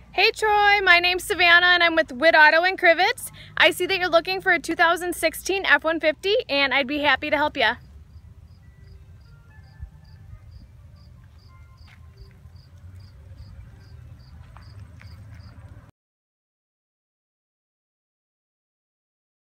Hey Troy, my name's Savannah and I'm with Witt Auto in Crivets. I see that you're looking for a 2016 F-150 and I'd be happy to help you.